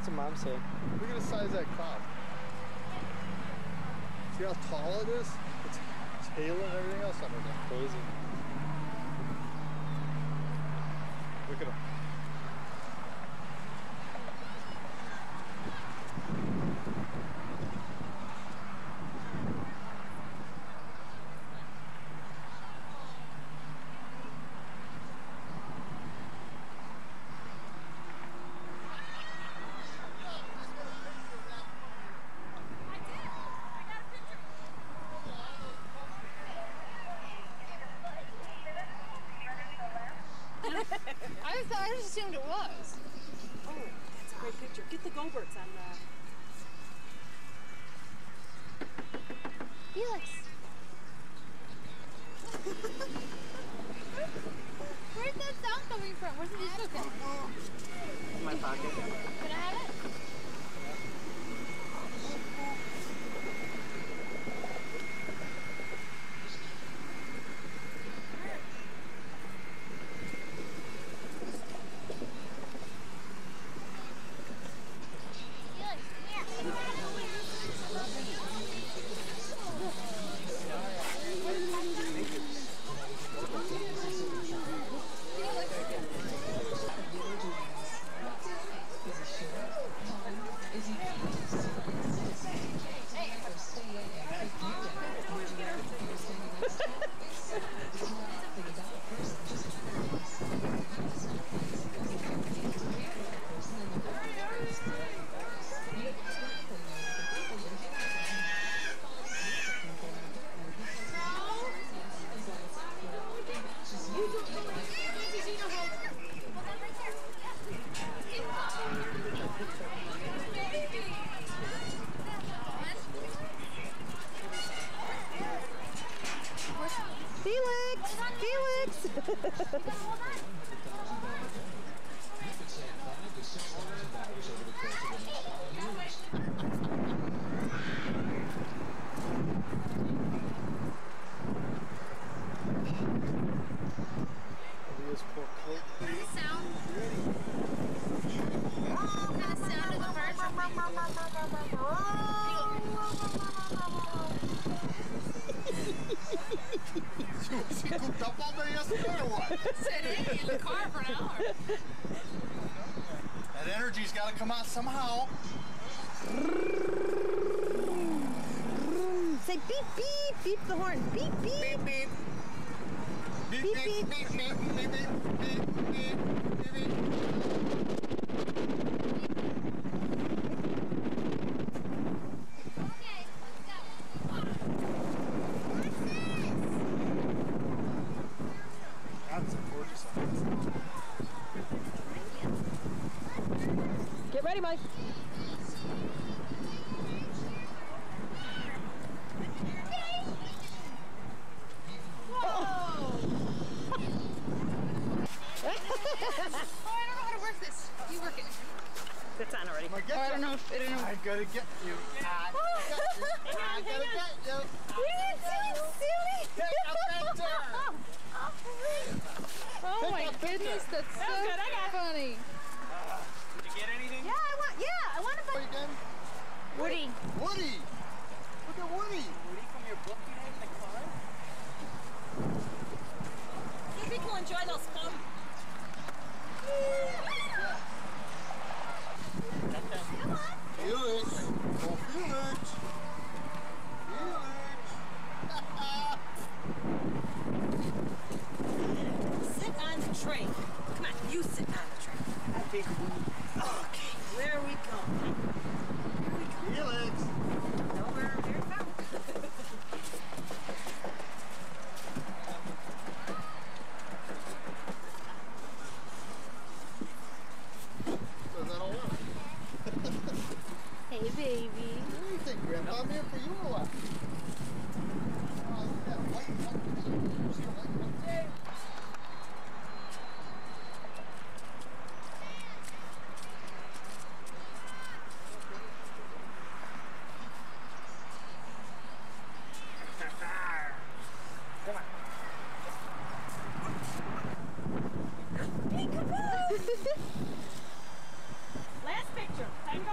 That's what Mom said. Look at the size of that cow. See how tall it is? Its tail and everything else on it. Crazy. Look at him. I just assumed it was. Oh, that's a great picture. Get the Goberts on the... Felix. Where's that sound coming from? Where's the digital camera? In my pocket. Can I have it? Felix! Felix! Was he cooped up all day yesterday or what? Sitting in the car for an hour. That energy's got to come out somehow. Say beep beep, beep the horn, beep beep. Beep beep. Beep beep beep beep beep beep beep beep beep beep. Okay, let's go. That's a gorgeous one. Get ready, Mike. Oh, I don't know how to work this. You work it. It's on already. I don't know if it. I gotta get you. I gotta get you. What are you doing, silly? Take a picture. Oh my goodness, that's so good, I got it. funny. Did you get anything? Yeah, I want to What again? Woody. Woody. Look at Woody. Woody from your book you had in the car? You people enjoy those fun. Felix. Oh, Felix. Felix. Sit on the train. Come on, you sit on the train. Okay, there we go. Felix. Nowhere near town. Does that all work? Hey, baby. What do you think, Grandpa? I'm here for you or what? Yeah, white. Come on. Last picture. Time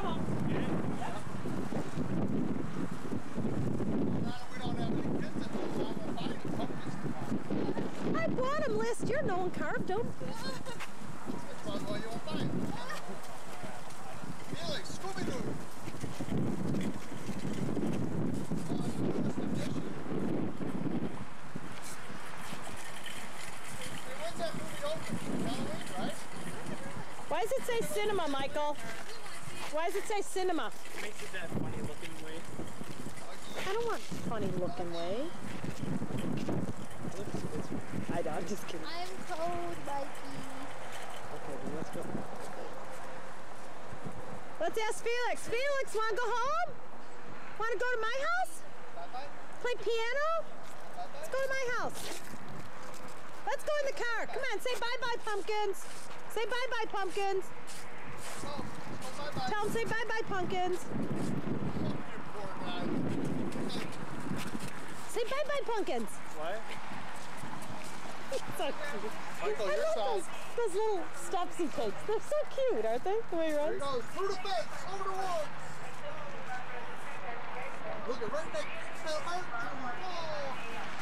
got them list. You're no one carved them. That's probably why you won't buy it. Felix, Scooby-Doo. Hey, when's that movie open? Halloween, right? Why does it say cinema, Michael? Why does it say cinema? It makes it that funny looking way. I don't want funny looking way. I know, I'm just kidding. I'm cold, Mikey. Okay, then let's go. Let's ask Felix. Felix, wanna go home? Wanna go to my house? Bye-bye. Play piano? Let's go to my house. Let's go in the car. Come on, say bye-bye, pumpkins. Say bye-bye, pumpkins. Oh, bye-bye. Tell them say bye-bye, pumpkins. You poor guy. Say bye-bye, pumpkins. What? So cute. Michael, I your love side. those little steps he takes. They're so cute, aren't they? The way he There he runs. goes. Through the fence. Over the woods. Look at redneck. Oh.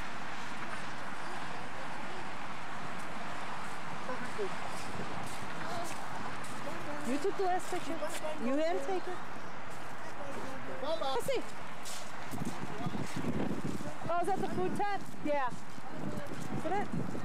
You took the last picture. You had to take it. Bye-bye. Let's see. Oh, is that the food tent? Yeah. Is that it?